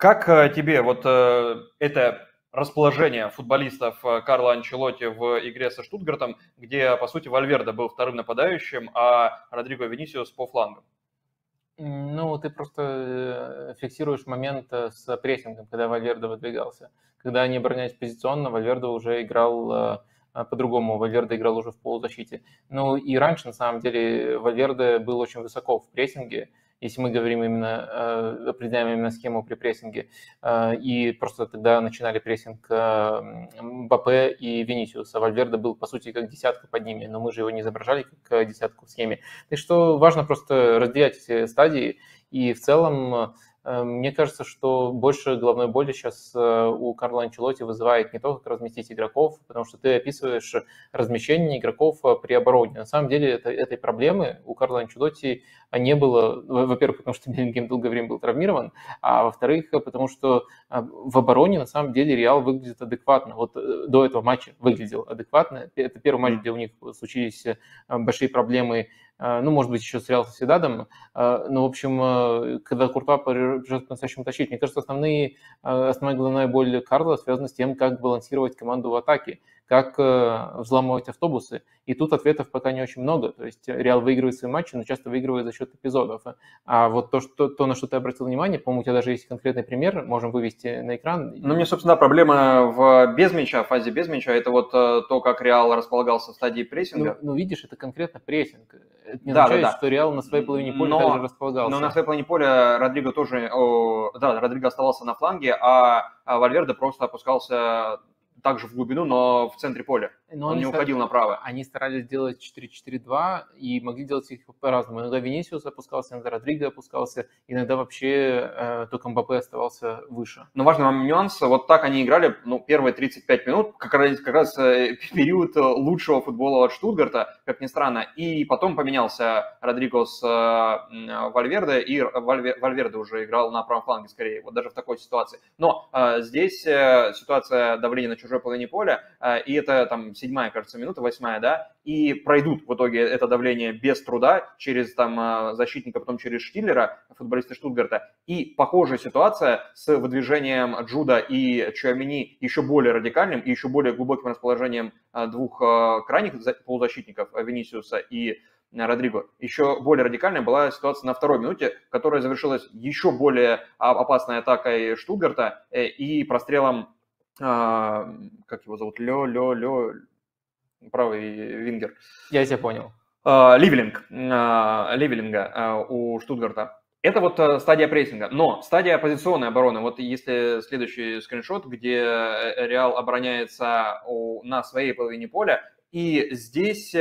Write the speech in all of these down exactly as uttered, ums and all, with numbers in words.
Как э, тебе вот э, это расположение футболистов э, Карла Анчелотти в игре со Штутгартом, где, по сути, Вальверде был вторым нападающим, а Родриго Винисиус по флангам? М, Ну, ты просто э, фиксируешь момент э, с прессингом, когда Вальверде выдвигался. Когда они оборонялись позиционно, Вальверде уже играл э, а, по-другому. Вальверде играл уже в полузащите. Ну и раньше, на самом деле, Вальверде был очень высоко в прессинге, если мы говорим именно, э, определяем именно схему при прессинге. Э, И просто тогда начинали прессинг э, м, Мбаппе и Винисиуса. Вальверде был, по сути, как десятка под ними, но мы же его не изображали как э, десятку в схеме. Так что важно просто разделять эти стадии. И в целом, э, мне кажется, что больше головной боли сейчас у Карла Анчелотти вызывает не то, как разместить игроков, потому что ты описываешь размещение игроков э, при обороне. На самом деле это, этой проблемы у Карла Анчелотти не было, во- во-первых, потому что Беллингем долгое время был травмирован, а во-вторых, э, потому что а, в обороне на самом деле Реал выглядит адекватно. Вот э, до этого матча выглядел адекватно. Это первый матч, М. где у них случились э, большие проблемы, э, ну, может быть, еще с Реал Соседадом. Э, Ну, в общем, э, когда Куртуа придет по-настоящему тащить, мне кажется, основные, э, основная головная боль Карла связана с тем, как балансировать команду в атаке, как э, взламывать автобусы. И тут ответов пока не очень много. То есть Реал выигрывает свои матчи, но часто выигрывает за счет эпизодов. А вот то, что, то, на что ты обратил внимание, по-моему, у тебя даже есть конкретный пример, можем вывести на экран. Ну, мне, собственно, да, проблема в без мяча, в фазе без мяча, это вот э, то, как Реал располагался в стадии Ну, прессинга. ну, видишь, это конкретно прессинг. Это не Да, да, означает, да. что Реал на своей половине поля также Но, но на располагался. своей половине поля Родриго тоже, о, да, Родриго оставался на фланге, а, а Вальверде просто опускался также в глубину, но в центре поля. Но Он они, не ста- уходил направо. они старались делать четыре четыре-два и могли делать их по-разному. Иногда Винисиус опускался, иногда Родриго опускался, иногда вообще э, только Мбаппе оставался выше. Но важный вам нюанс, вот так они играли, ну, первые тридцать пять минут, как раз, как раз э, период э, лучшего футбола от Штутгарта, как ни странно, и потом поменялся Родриго с э, м, Вальверде, и Вальве- Вальверде уже играл на правом фланге скорее, вот даже в такой ситуации. Но э, здесь э, ситуация давления на чужой половине поля, э, и это там седьмая, кажется, минута, восьмая, да, и пройдут в итоге это давление без труда через там э, защитника, потом через Штиллера, футболиста Штутгарта, и похожая ситуация с выдвижением Джуда и Чуамини еще более радикальным и еще более глубоким расположением а, двух а, крайних полузащитников, а, Винисиуса и а, Родриго. Еще более радикальная была ситуация на второй минуте, которая завершилась еще более а, опасной атакой Штутгарта э, и прострелом, а, как его зовут, Лё, Лё, Лё, правый вингер, Я тебя понял. а, Ливелинг, а, Ливелинга а, у Штутгарта. Это вот э, стадия прессинга. Но стадия позиционной обороны, вот если следующий скриншот, где э, Реал обороняется у- на своей половине поля, и здесь э,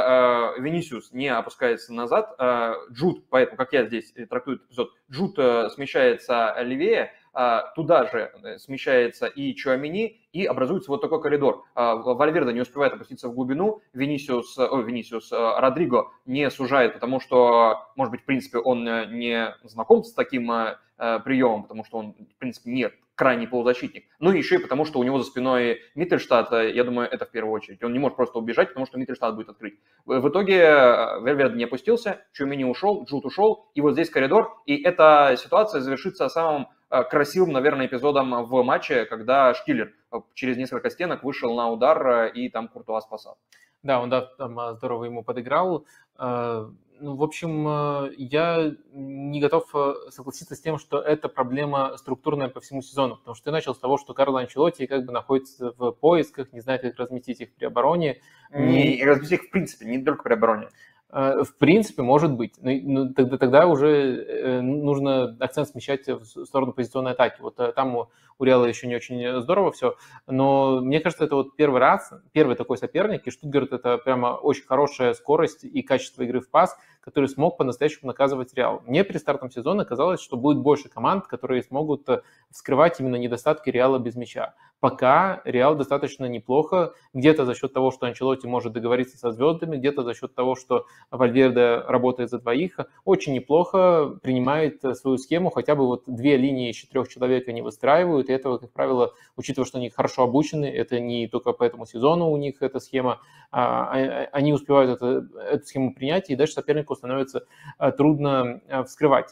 э, Винисиус не опускается назад, э, Джуд, поэтому, как я здесь трактую этот эпизод, Джуд э, смещается левее, а, туда же э, смещается и Чуамини, и образуется вот такой коридор. А, Вальверде не успевает опуститься в глубину, Винисиус, ой, Винисиус, э, Родриго не сужает, потому что, может быть, в принципе, он э, не знаком с таким э, э, приемом, потому что он, в принципе, не крайний полузащитник. Ну и еще и потому, что у него за спиной Миттельштадт, э, я думаю, это в первую очередь. Он не может просто убежать, потому что Миттельштадт будет открыть. В в итоге э, Вальверде не опустился, Чуамини ушел, Джуд ушел, и вот здесь коридор, и эта ситуация завершится самым э, красивым, наверное, эпизодом в матче, когда Штиллер э, через несколько стенок вышел на удар, э, и там Куртуа спасал. Да, он, да, там а, здорово ему подыграл. Э, Ну, в общем, э, я не готов э, согласиться с тем, что это проблема структурная по всему сезону, потому что ты начал с того, что Карло Анчелотти как бы находится в поисках, не знает, как разместить их при обороне. Не разместить их в принципе, не только при обороне. Э, В принципе, может быть. Ну, и- ну, тогда, тогда уже э, нужно акцент смещать в с- сторону позиционной атаки. Вот э, там у, у Реала еще не очень здорово все, но мне кажется, это вот первый раз, первый такой соперник, и Штутгарт это прямо очень хорошая скорость и качество игры в пас, который смог по-настоящему наказывать Реал. Мне при стартом сезона казалось, что будет больше команд, которые смогут э, вскрывать именно недостатки Реала без мяча. Пока Реал достаточно неплохо, где-то за счет того, что Анчелотти может договориться со звездами, где-то за счет того, что Вальверде работает за двоих, очень неплохо принимает э, свою схему, хотя бы вот две линии из четырех человек они выстраивают, и этого, как правило, учитывая, что они хорошо обучены, это не только по этому сезону у них эта схема, а, а, а, они успевают это, эту схему принять, и дальше сопернику становится а, трудно а, вскрывать.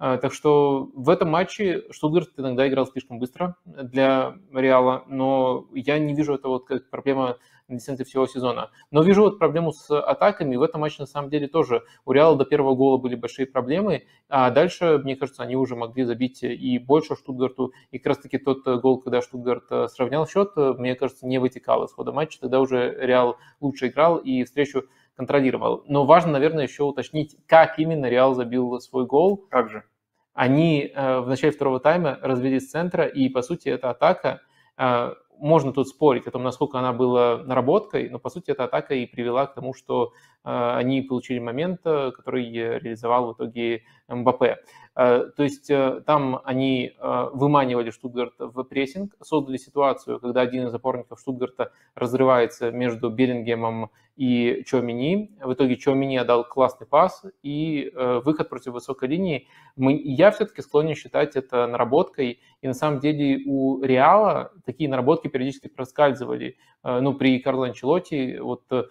Так что в этом матче Штутгарт иногда играл слишком быстро для Реала, но я не вижу это вот как проблема на дистанции всего сезона. Но вижу вот проблему с атаками. В этом матче на самом деле тоже у Реала до первого гола были большие проблемы, а дальше, мне кажется, они уже могли забить и больше Штутгарту. И как раз-таки тот гол, когда Штутгарт сравнял счет, мне кажется, не вытекал из хода матча. Тогда уже Реал лучше играл и встречу контролировал. Но важно, наверное, еще уточнить, как именно Реал забил свой гол. Как же? Они э, в начале второго тайма развели с центра, и, по сути, эта атака, э, можно тут спорить о том, насколько она была наработкой, но, по сути, эта атака и привела к тому, что э, они получили момент, который реализовал в итоге Мбаппе. Э, то есть э, там они э, выманивали Штутгарт в прессинг, создали ситуацию, когда один из опорников Штутгарта разрывается между Беллингемом и Чуамени. В итоге Чуамени отдал классный пас и э, выход против высокой линии. Мы, я все-таки склонен считать это наработкой, и на самом деле у Реала такие наработки периодически проскальзывали. Э, ну, при Карло Анчелотти, вот э,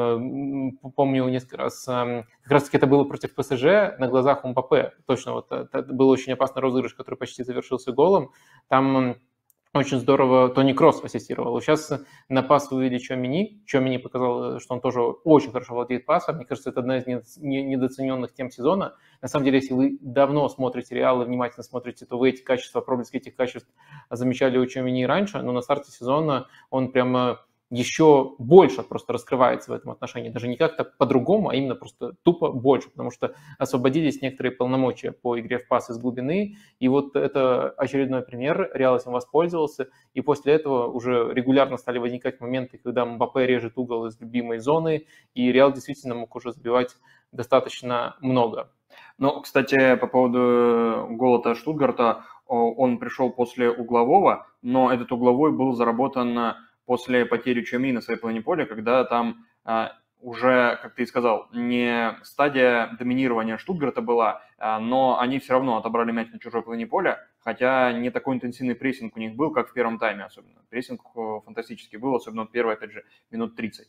помню несколько раз, э, как раз-таки это было против ПСЖ на глазах у Мбаппе. Точно, вот это был очень опасный розыгрыш, который почти завершился голом. Там очень здорово Тони Кросс ассистировал. Сейчас на пас вывели Чуамени. Чуамени показал, что он тоже очень хорошо владеет пасом. Мне кажется, это одна из недооцененных тем сезона. На самом деле, если вы давно смотрите Реал и внимательно смотрите, то вы эти качества, проблески этих качеств замечали у Чуамени раньше, но на старте сезона он прямо еще больше просто раскрывается в этом отношении. Даже не как-то по-другому, а именно просто тупо больше, потому что освободились некоторые полномочия по игре в пас из глубины. И вот это очередной пример. Реал этим воспользовался. И после этого уже регулярно стали возникать моменты, когда Мбаппе режет угол из любимой зоны, и Реал действительно мог уже забивать достаточно много. Ну, кстати, по поводу гола Штутгарта, он пришел после углового, но этот угловой был заработан после потери Чуамени на своей половине поля, когда там а, уже, как ты и сказал, не стадия доминирования Штутгарта была, а, но они все равно отобрали мяч на чужой половине поля, хотя не такой интенсивный прессинг у них был, как в первом тайме особенно. Прессинг фантастический был, особенно первые, опять же, минут тридцать.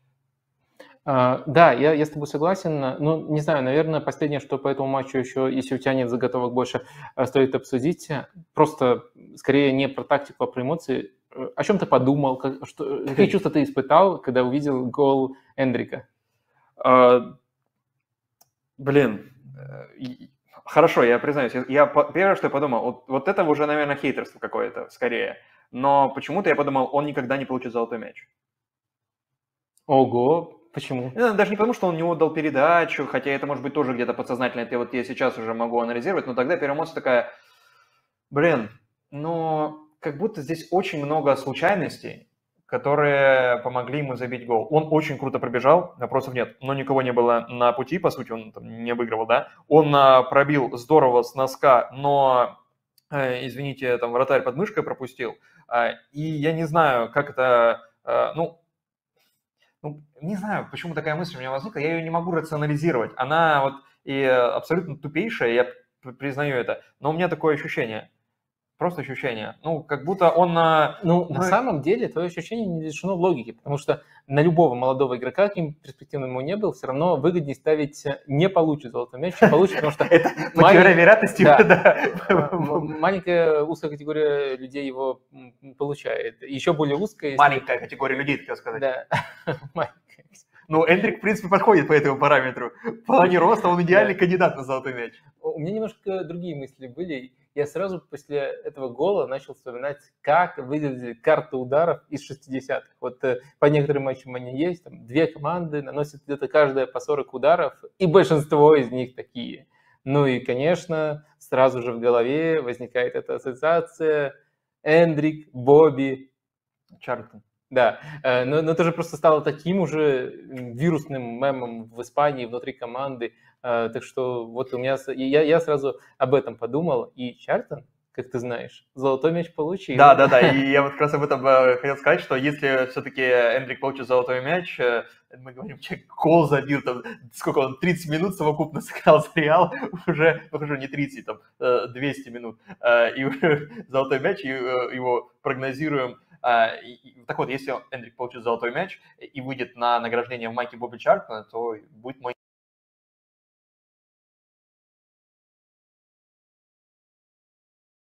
Uh, да, я, я с тобой согласен. Ну, не знаю, наверное, последнее, что по этому матчу еще, если у тебя нет заготовок больше, стоит обсудить, просто скорее не про тактику, а про эмоции. О чем ты подумал? Как, что, какие чувства ты испытал, когда увидел гол Эндрика? Uh, блин, хорошо, я признаюсь. Я, я, первое, что я подумал, вот, вот это уже, наверное, хейтерство какое-то, скорее. Но почему-то я подумал, он никогда не получит золотой мяч. Ого! Почему? Даже не потому, что он не отдал передачу, хотя это может быть тоже где-то подсознательно, это вот я сейчас уже могу анализировать, но тогда первая эмоция такая, блин, ну как будто здесь очень много случайностей, которые помогли ему забить гол. Он очень круто пробежал, вопросов нет, но никого не было на пути, по сути, он там не обыгрывал, да. Он а, пробил здорово с носка, но, э, извините, там вратарь под мышкой пропустил, а, и я не знаю, как это, а, ну, Ну, не знаю, почему такая мысль у меня возникла, я ее не могу рационализировать. Она вот и абсолютно тупейшая, я признаю это, но у меня такое ощущение, просто ощущение, ну, как будто он... Ну, мы... на самом деле, твое ощущение не лишено логики, потому что на любого молодого игрока, каким перспективным ему не был, все равно выгоднее ставить не получит золотой мяч, чем получит, потому что... Это по теории вероятности, да. Маленькая узкая категория людей его получает. Еще более узкая... Маленькая категория людей, так сказать. Да, маленькая. Ну, Эндрик, в принципе, подходит по этому параметру. В плане роста он идеальный кандидат на золотой мяч. У меня немножко другие мысли были. Я сразу после этого гола начал вспоминать, как выглядели карты ударов из шестидесятых. Вот по некоторым матчам они есть, там две команды наносят где-то каждая по сорок ударов, и большинство из них такие. Ну и, конечно, сразу же в голове возникает эта ассоциация Эндрик, Бобби, Чарльтон. Да, но, но это же просто стало таким уже вирусным мемом в Испании, внутри команды. Так что вот у меня, я, я сразу об этом подумал. И Чарльтон, как ты знаешь, золотой мяч получил. Да, да, да, и я вот как раз об этом хотел сказать, что если все-таки Эндрик получит золотой мяч, мы говорим, человек гол забил, там, сколько он, тридцать минут совокупно сыграл за Реал, уже, ну хорошо, не тридцать, там, двести минут, и золотой мяч, и его прогнозируем. Так вот, если Эндрик получит золотой мяч и выйдет на награждение в майке Бобби Чарльтона, то будет мой